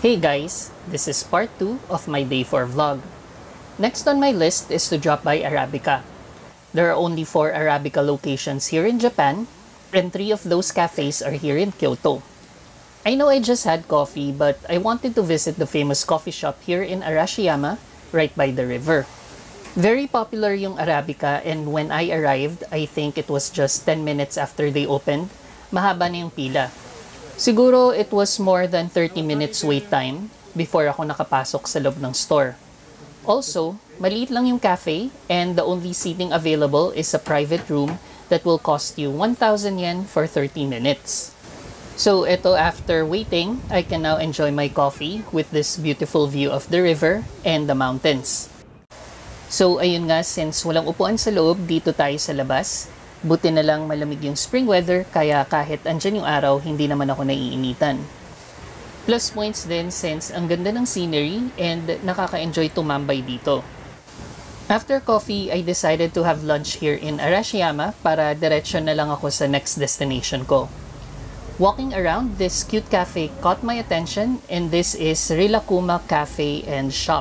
Hey guys, this is part 2 of my day 4 vlog. Next on my list is to drop by Arabica. There are only 4 Arabica locations here in Japan, and 3 of those cafes are here in Kyoto. I know I just had coffee, but I wanted to visit the famous coffee shop here in Arashiyama, right by the river. Very popular yung Arabica, and when I arrived, I think it was just 10 minutes after they opened, mahaba na yung pila. Siguro it was more than 30 minutes wait time before ako nakapasok sa loob ng store. Also, maliit lang yung cafe and the only seating available is a private room that will cost you 1,000 yen for 30 minutes. So eto, after waiting, I can now enjoy my coffee with this beautiful view of the river and the mountains. So ayun nga, since walang upuan sa loob, dito tayo sa labas. Buti na lang malamig yung spring weather, kaya kahit andyan yung araw, hindi naman ako naiinitan. Plus points din since ang ganda ng scenery and nakaka-enjoy tumambay dito. After coffee, I decided to have lunch here in Arashiyama para diretsyo na lang ako sa next destination ko. Walking around, this cute cafe caught my attention, and this is Rilakuma Cafe and Shop.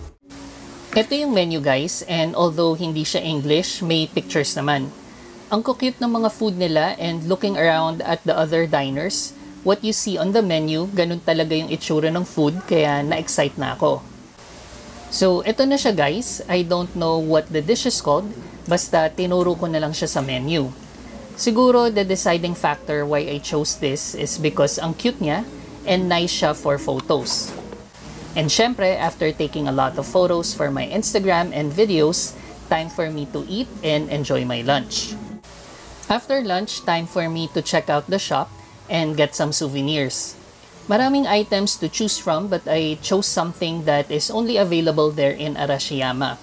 Ito yung menu guys, and although hindi siya English, may pictures naman. Ang cute ng mga food nila, and looking around at the other diners, what you see on the menu, ganun talaga yung itsura ng food, kaya na-excite na ako. So, ito na siya guys. I don't know what the dish is called, basta tinuro ko na lang siya sa menu. Siguro, the deciding factor why I chose this is because ang cute niya, and nice siya for photos. And syempre, after taking a lot of photos for my Instagram and videos, time for me to eat and enjoy my lunch. After lunch, time for me to check out the shop and get some souvenirs. Maraming items to choose from, but I chose something that is only available there in Arashiyama.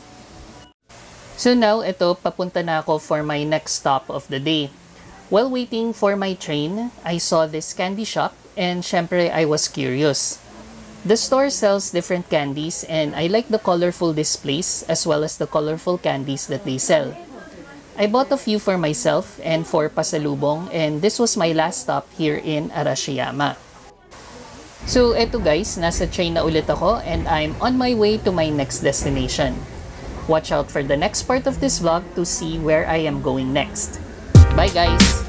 So now, ito, papunta na ako for my next stop of the day. While waiting for my train, I saw this candy shop, and syempre I was curious. The store sells different candies, and I like the colorful displays as well as the colorful candies that they sell. I bought a few for myself and for pasalubong, and this was my last stop here in Arashiyama. So eto guys, nasa train na ulit ako and I'm on my way to my next destination. Watch out for the next part of this vlog to see where I am going next. Bye guys!